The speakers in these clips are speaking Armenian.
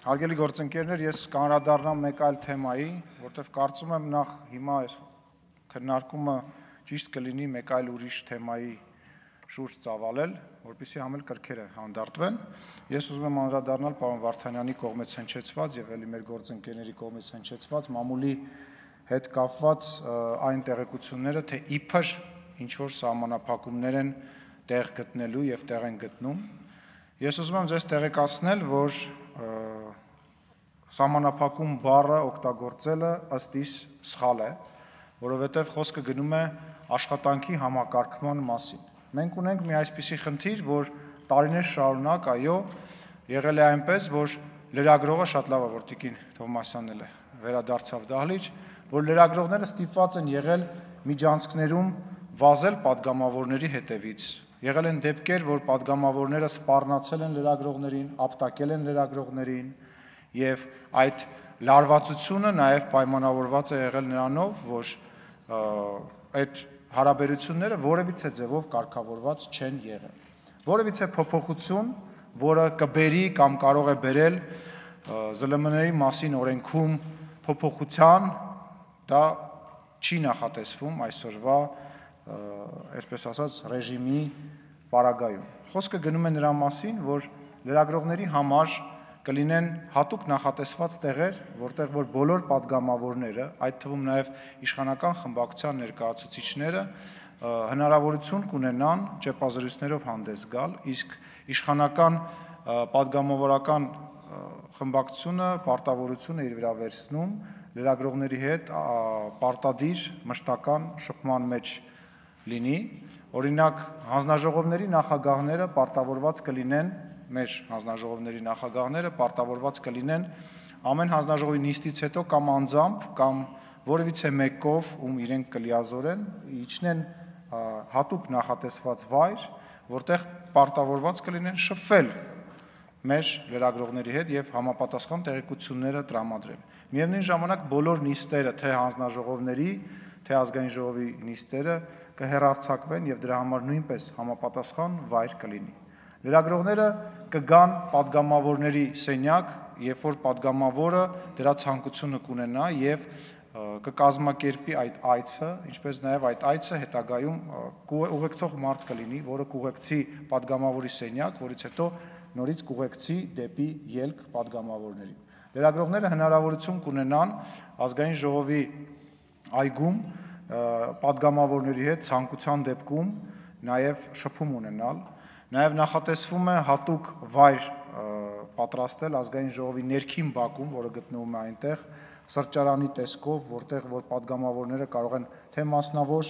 Հարգելի գործընկերներ, ես կանրադառնամ մեկ այլ թեմայի, որտեղ կարծում եմ նախ հիմա այս քննարկումը ճիշտ կլինի մեկ այլ ուրիշ թեմայի շուրջ ծավալել, որպեսզի համել կրքերը հանդարտվեն։ Ես ուզում եմ անդրադառնալ պարոն Վարդանյանի կողմից հնչեցված եւ ելի մեր գործընկերների կողմից հնչեցված մամուլի հետ կապված այն տեղեկությունները, թե իբր ինչ որ սահմանափակումներ են տեղ գտնելու եւ տեղ են գտնում։ Ես ուզում եմ ձեզ տեղեկացնել, որ սահմանափակում բառը օգտագործելը ըստ իս սխալ է, որովհետև խոսքը գնում է աշխատանքի համակարգման մասին։ Մենք ունենք մի այսպիսի խնդիր, որ տարիներ շարունակ, այո, եղել է այնպես, որ լրագրողը շատ լավ է, որ Տիկին Թովմասյանն էլ վերադարձավ դահլիճ, որ լրագրողները ստիպված են եղել միջանցքներում վազել падգամավորների հետևից։ Եղել են դեպքեր, որ падգամավորները սպառնացել են լրագրողներին, ապտակել են լրագրողներին, եւ այդ լարվածությունը նաեւ պայմանավորված է եղել նրանով, որ այդ հարաբերությունները որևիցե ձևով կարգավորված չեն եղել։ Որևիցե փոփոխություն, որը կբերի կամ կարող է բերել ԶԼՄ-ների մասին օրենքում փոփոխության, դա չի նախատեսվում այսօրվա, այսպես ասած, ռեժիմի պարագայում։ Խոսքը գնում է նրա մասին, որ լրագրողների համար կլինեն հատուկ նախատեսված տեղեր, որտեղ որ բոլոր падգամավորները, այդ թվում նաև իշխանական խմբակցության ներկայացուցիչները հնարավորություն կունենան ճեպազրույցներով հանդես գալ, իսկ իշխանական падգամավորական խմբակցությունը պարտավորություն է իր վրա վերցնում լրագրողների հետ պարտադիր մշտական շփման մեջ լինի, օրինակ հանձնաժողովների նախագահները պարտավորված կլինեն մեր հանձնաժողովների նախագահները պարտավորված կլինեն ամեն հանձնաժողովի նիստից հետո կամ անձամբ կամ որևիցե մեկով, ում իրենք կլիազորեն, իջնեն հատուկ նախատեսված վայր, որտեղ պարտավորված կլինեն շփվել մեր լրագրողների հետ եւ համապատասխան տեղեկությունները տրամադրել։ Միևնույն ժամանակ բոլոր նիստերը, թե հանձնաժողովների, թե ազգային ժողովի նիստերը կհեռարձակվեն եւ դրա համար նույնպես համապատասխան վայր կլինի։ Լրագրողները կգան падգամավորների սենյակ, երբ որ падգամավորը դրա ցանկությունը կունենա եւ կկազմակերպի այդ այցը, ինչպես նաեւ այդ այցը հետագայում ուղեկցող մարդ կլինի, որը կուղեկցի падգամավորի սենյակ, որից հետո նորից կուղեկցի դեպի ելք падգամավորներին։ Լրագրողները հնարավորություն կունենան ազգային ժողովի այգում падգամավորների հետ ցանկության դեպքում նաեւ շփում ունենալ։ Նաև նախատեսվում է հատուկ վայր պատրաստել ազգային ժողովի ներքին բակում, որը գտնվում է այնտեղ, սրճարանի տեսքով, որտեղ որ падգամավորները կարող են թե մասնավոր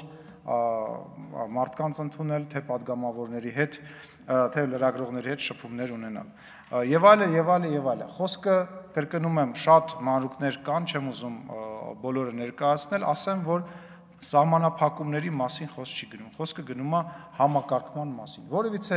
մարդկանց ընդունել, թե падգամավորների հետ, թե լրագրողների հետ շփումներ ունենալ։ Եվ այլն, եւ այլն, եւ այլն։ Խոսքը կրկնում եմ, շատ մանրուքներ կան, չեմ ուզում բոլորը ներկայացնել, ասեմ, որ սահմանափակումների մասին խոսք չի գնում, խոսքը գնում է համակարգման մասին։ Որևիցե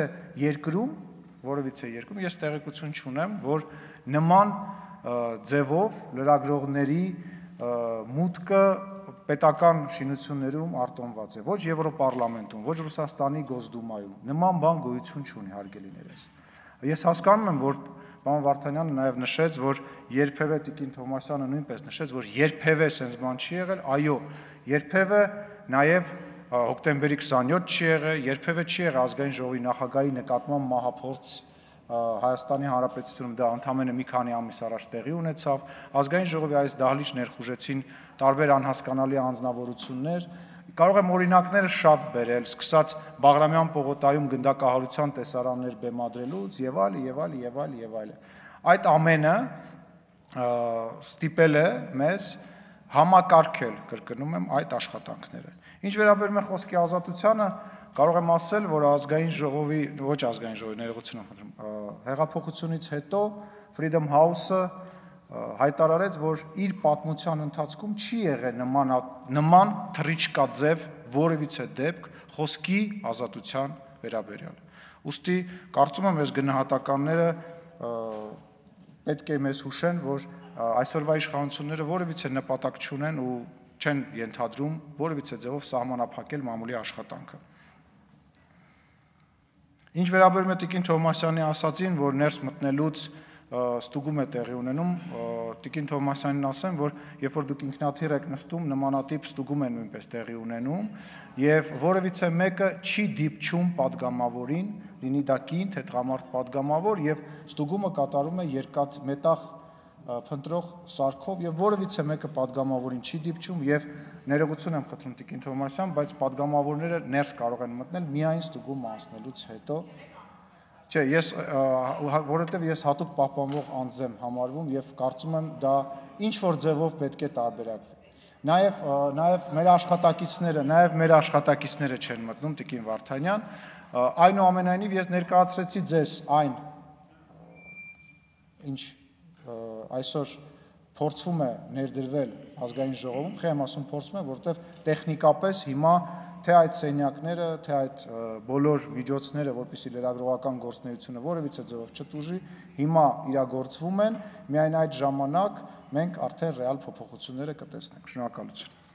երկրում ես տեղեկություն չունեմ, որ նման ձևով լրագրողների մուտքը պետական շինություններում արտոնված է, ոչ Եվրոպարլամենտում, ոչ Ռուսաստանի Գոսդումայում, նման բան գոյություն չունի, հարգելիներս։ Ես հասկանում եմ, որ պարոն Վարդանյանը նաև նշեց, որ երբևէ Տիկին Թովմասյանը նույնպես նշեց, որ երբևէ sense բան չի եղել, այո, երբևէ նաև հոկտեմբերի 27 չի եղել, երբևէ չի եղել ազգային ժողովի նախագահի նկատմամբ մահափորձ Հայաստանի Հանրապետությունում, դա ընդամենը մի քանի ամիս առաջ տեղի ունեցավ, ազգային ժողովի այս դահլիճ ներխուժեցին տարբեր անհասկանալի անձնավորություններ, կարող եմ օրինակները շատ բերել, սկսած Բաղրամյան պողոտայում գնդակահարության տեսարաններ բեմադրելուց եւ այլն։ Այդ ամենը ստիպել է մեզ համակարգել, կրկնում եմ, այդ աշխատանքները։ Ինչ վերաբերում է խոսքի ազատությանը, կարող եմ ասել, որ ազգային ժողովի, ոչ ազգային ժողովի, ներողություն եմ խնդրում, հեղափոխությունից հետո Freedom House-ը հայտարարեց, որ իր պատմության ընթացքում չի եղել նման թռիչքաձև որևիցե դեպք խոսքի ազատության վերաբերյալ։ Ուստի կարծում եմ, այս գնահատականները պետք է մեզ հուշեն, որ այսօրվա իշխանությունները որևիցե նպատակ չունեն ու չեն ենթադրում որևիցե ձևով սահմանափակել մամուլի աշխատանքը։ Ինչ վերաբերում է Տիկին Թովմասյանի ասածին, որ ներս մտնելուց ստուգում է տեղի ունենում, Տիկին Թովմասյանին ասեմ, որ երբ որ դուք ինքնաթիռ եք նստում, նմանատիպ ստուգում է նույնպես տեղի ունենում, եւ որևիցե մեկը չի դիպչում падգամավորին, լինի դա կին, թե տղամարդ падգամավոր, եւ ստուգումը կատարում է երկաթ մետաղ փնտրող սարքով եւ որևիցե մեկը падգամավորին չի դիպչում եւ ներողություն եմ խնդրում Տիկին Թովմասյան, բայց падգամավորները ներս կարող են մտնել միայն ստուգումը անցնելուց հետո։ Չէ, որովհետև ես հատուկ պահպանվող անձ եմ համարվում եւ կարծում եմ դա ինչ որ ձևով պետք է տարբերակվի։ Նաեւ մեր աշխատակիցները չեն մտնում Տիկին Վարդանյան, այնուամենայնիվ ես ներկայացրեցի ձեզ այն ինչ այսօր փորձվում է ներդրվել ազգային ժողովում, խեմ ասում փորձում է, որովհետև տեխնիկապես հիմա թե այդ սենյակները, թե այդ բոլոր միջոցները, որպեսզի լրագրողական գործունեությունը որևիցե ձևով չտուժի, հիմա իրագործվում են, միայն այդ ժամանակ մենք արդեն ռեալ փոփոխությունները կտեսնենք։ Շնորհակալություն։